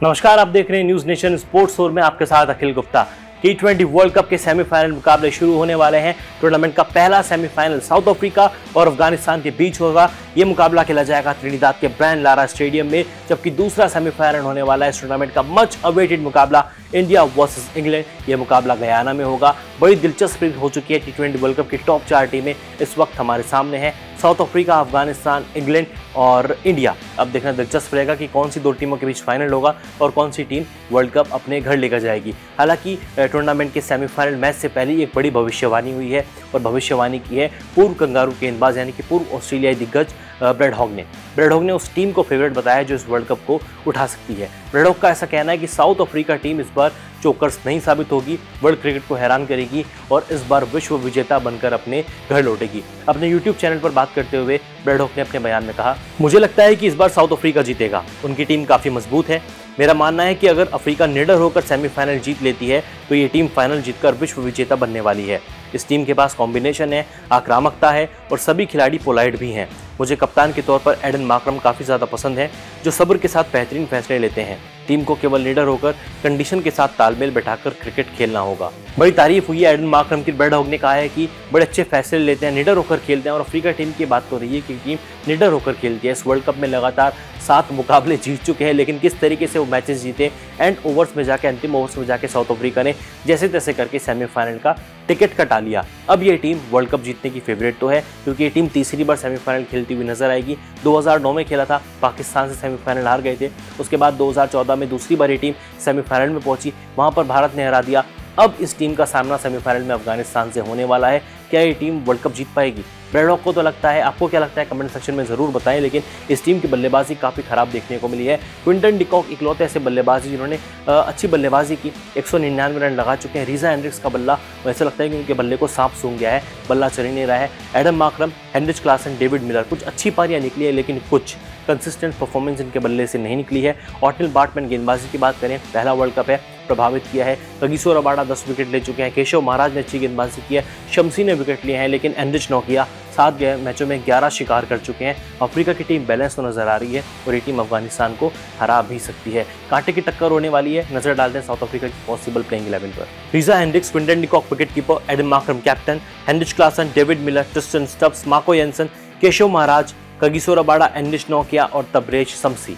नमस्कार, आप देख रहे हैं न्यूज नेशन स्पोर्ट्स शो में आपके साथ Akhil Gupta. T20 world cup के सेमीफाइनल मुकाबले शुरू होने वाले हैं। टूर्नामेंट का पहला सेमीफाइनल साउथ अफ्रीका और अफगानिस्तान के बीच होगा। ये मुकाबला खेला जाएगा त्रिनिदाद के ब्रायन लारा स्टेडियम में, जबकि दूसरा सेमीफाइनल होने वाला है इस टूर्नामेंट का मच अवेटेड मुकाबला इंडिया वर्सेस इंग्लैंड। ये मुकाबला गयाना में होगा। बड़ी दिलचस्प हो चुकी है T20 वर्ल्ड कप की टॉप 4 टीमें इस वक्त हमारे सामने है। साउथ अफ्रीका, अफगानिस्तान, इंग्लैंड और इंडिया। अब देखना दिलचस्प रहेगा कि कौन सी दो टीमों के बीच फाइनल होगा और कौन सी टीम वर्ल्ड कप अपने घर लेकर जाएगी। हालांकि टूर्नामेंट के सेमीफाइनल मैच से पहले एक बड़ी भविष्यवाणी हुई है और भविष्यवाणी की है पूर्व कंगारू गेंदबाज यानी कि पूर्व ऑस्ट्रेलियाई दिग्गज ब्रैड हॉग ने उस टीम को फेवरेट बताया जो इस वर्ल्ड कप को उठा सकती है। ब्रैड हॉग का ऐसा कहना है कि साउथ अफ्रीका टीम इस बार चोकर्स नहीं साबित होगी, वर्ल्ड क्रिकेट को हैरान करेगी और इस बार विश्व विजेता बनकर अपने घर लौटेगी। अपने YouTube चैनल पर बात करते हुए ब्रैड हॉग ने अपने बयान में कहा, मुझे लगता है कि इस बार साउथ अफ्रीका जीतेगा। उनकी टीम काफ़ी मजबूत है। मेरा मानना है कि अगर अफ्रीका निडर होकर सेमीफाइनल जीत लेती है तो ये टीम फाइनल जीतकर विश्व विजेता बनने वाली है। इस टीम के पास कॉम्बिनेशन है, आक्रामकता है और सभी खिलाड़ी पोलाइट भी हैं। मुझे कप्तान के तौर पर एडन मार्क्रम काफ़ी ज़्यादा पसंद है, जो सब्र के साथ बेहतरीन फैसले लेते हैं। टीम को केवल निडर होकर कंडीशन के साथ तालमेल बैठाकर क्रिकेट खेलना होगा। बड़ी तारीफ हुई है एडन मार्क्रम की। ब्रैड हॉग ने कहा है कि बड़े अच्छे फैसले लेते हैं, निडर होकर खेलते हैं और अफ्रीका टीम की बात हो रही है कि टीम निडर होकर खेलती है। इस वर्ल्ड कप में लगातार 7 मुकाबले जीत चुके हैं, लेकिन किस तरीके से वो मैचेस जीते, एंड ओवर्स में जाके, अंतिम ओवर्स में जाके साउथ अफ्रीका ने जैसे तैसे करके सेमीफाइनल का टिकट कटा लिया। अब ये टीम वर्ल्ड कप जीतने की फेवरेट तो है, क्योंकि ये टीम तीसरी बार सेमीफाइनल खेलती हुई नजर आएगी। 2009 में खेला था, पाकिस्तान से सेमीफाइनल हार गए थे। उसके बाद 2014 में दूसरी बार ये टीम सेमीफाइनल में पहुंची, वहां पर भारत ने हरा दिया। अब इस टीम का सामना सेमीफाइनल में अफगानिस्तान से होने वाला है। क्या ये टीम वर्ल्ड कप जीत पाएगी? ब्रैड हॉग को तो लगता है, आपको क्या लगता है कमेंट सेक्शन में ज़रूर बताएं। लेकिन इस टीम की बल्लेबाजी काफ़ी ख़राब देखने को मिली है। क्विंटन डिकॉक इकलौते ऐसे बल्लेबाजी जिन्होंने अच्छी बल्लेबाजी की, 199 रन लगा चुके हैं। रीज़ा हेंड्रिक्स का बल्ला वैसे लगता है कि उनके बल्ले को सांप सूंघ गया है, बल्ला चल नहीं रहा है। Adam Markram, Heinrich Klaasen, David Miller, कुछ अच्छी पारियां निकली है, लेकिन कुछ कंसिस्टेंट परफॉर्मेंस इनके बल्ले से नहीं निकली है। ऑटनिल बार्टमैन गेंदबाजी की बात करें, पहला वर्ल्ड कप है, प्रभावित किया है। कगिसो रबाडा 10 विकेट ले चुके हैं। केशव महाराज ने अच्छी गेंदबाजी की है। शमसी ने विकेट लिए हैं, लेकिन एनरिच नौकिया 7 मैचों में 11 शिकार कर चुके हैं। अफ्रीका की टीम बैलेंस तो नजर आ रही है और ये टीम अफगानिस्तान को हरा भी सकती है। कांटे की टक्कर होने वाली है। नजर डालते हैं साउथ अफ्रीका की पॉसिबल प्लेइंग 11 पर। Reeza Hendricks, Quinton de Kock wicket keeper, Adam Markram captain, Heinrich Klaasen, David Miller, Tristan Stubbs, Marco Jansen, Keshav Maharaj, Kagiso Rabada, Anrich नौकिया और तबरेज शमसी।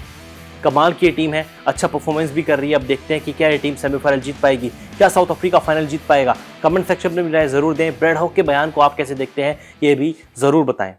कमाल की टीम है, अच्छा परफॉर्मेंस भी कर रही है। अब देखते हैं कि क्या ये टीम सेमीफाइनल जीत पाएगी, क्या साउथ अफ्रीका फाइनल जीत पाएगा। कमेंट सेक्शन में राय जरूर दें। ब्रैड हॉग के बयान को आप कैसे देखते हैं, ये भी जरूर बताएं।